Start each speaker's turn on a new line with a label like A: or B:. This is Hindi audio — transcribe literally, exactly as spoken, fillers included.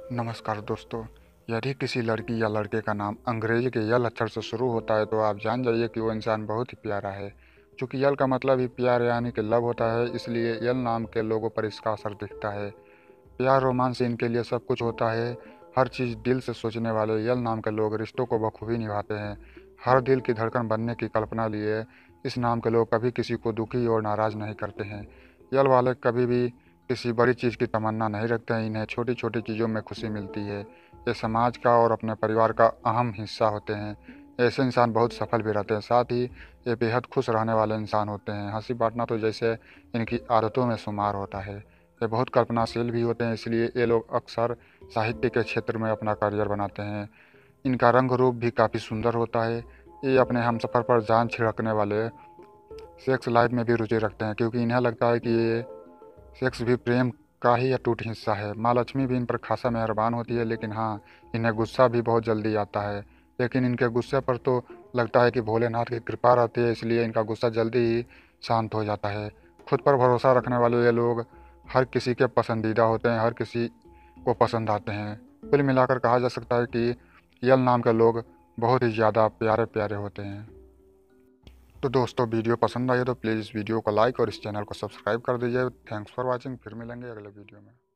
A: नमस्कार दोस्तों। यदि किसी लड़की या लड़के का नाम अंग्रेजी के यल अक्षर से शुरू होता है तो आप जान जाइए कि वो इंसान बहुत ही प्यारा है। चूँकि यल का मतलब ही प्यार यानी कि लव होता है, इसलिए यल नाम के लोगों पर इसका असर दिखता है। प्यार रोमांस इनके लिए सब कुछ होता है। हर चीज़ दिल से सोचने वाले यल नाम के लोग रिश्तों को बखूबी निभाते हैं। हर दिल की धड़कन बनने की कल्पना लिए इस नाम के लोग कभी किसी को दुखी और नाराज़ नहीं करते हैं। यल वाले कभी भी किसी बड़ी चीज़ की तमन्ना नहीं रखते हैं, इन्हें छोटी छोटी चीज़ों में खुशी मिलती है। ये समाज का और अपने परिवार का अहम हिस्सा होते हैं। ऐसे इंसान बहुत सफल भी रहते हैं, साथ ही ये बेहद खुश रहने वाले इंसान होते हैं। हंसी बांटना तो जैसे इनकी आदतों में शुमार होता है। ये बहुत कल्पनाशील भी होते हैं, इसलिए ये लोग अक्सर साहित्य के क्षेत्र में अपना करियर बनाते हैं। इनका रंग रूप भी काफ़ी सुंदर होता है। ये अपने हमसफ़र पर जान छिड़कने वाले सेक्स लाइफ में भी रुचि रखते हैं, क्योंकि इन्हें लगता है कि ये सेक्स भी प्रेम का ही अटूट हिस्सा है। माँ लक्ष्मी भी इन पर खासा मेहरबान होती है, लेकिन हाँ, इन्हें गुस्सा भी बहुत जल्दी आता है। लेकिन इनके गुस्से पर तो लगता है कि भोलेनाथ की कृपा रहती है, इसलिए इनका गुस्सा जल्दी ही शांत हो जाता है। खुद पर भरोसा रखने वाले ये लोग हर किसी के पसंदीदा होते हैं, हर किसी को पसंद आते हैं। कुल मिलाकर कहा जा सकता है कि यल नाम के लोग बहुत ही ज़्यादा प्यारे प्यारे होते हैं। तो दोस्तों, वीडियो पसंद आई है तो प्लीज़ इस वीडियो को लाइक और इस चैनल को सब्सक्राइब कर दीजिए। Thanks for watching. फिर मिलेंगे अगले वीडियो में।